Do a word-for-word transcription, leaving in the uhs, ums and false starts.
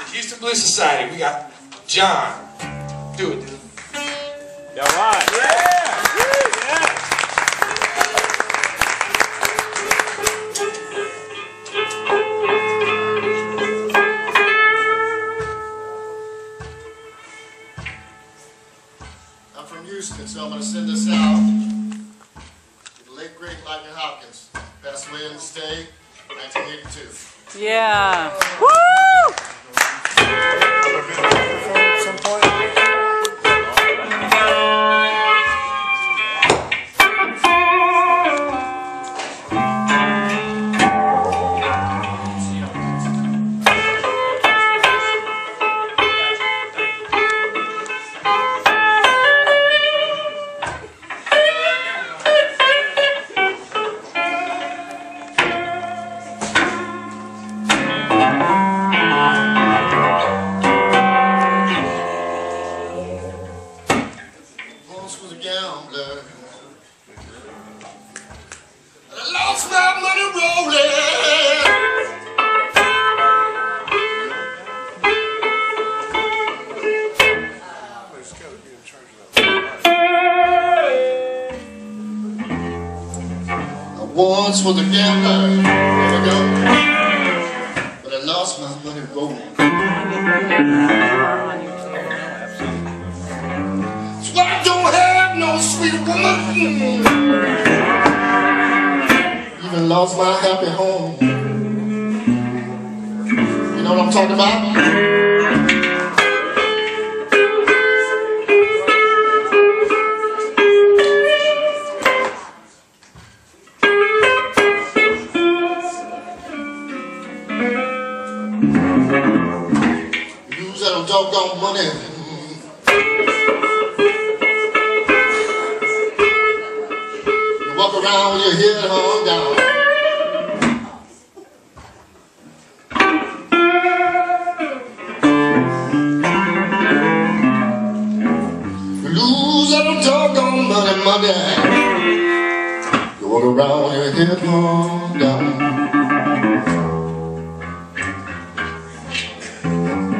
Houston Blues Society, we got John. Do it. All right. Yeah. Yeah. I'm from Houston, so I'm going to send this out to the late great Lightnin Hopkins. Passed away in the state in nineteen eighty-two. Yeah. Woo! At some point. Was a gambler. I lost my money rolling. I once was a gambler, there we go. But I lost my money rolling. So I don't have no sweet woman. Even lost my happy home. You know what I'm talking about? You lose that doggone money. Walk around with your head hung down. You lose that doggone money, money. You walk around with your head hung down.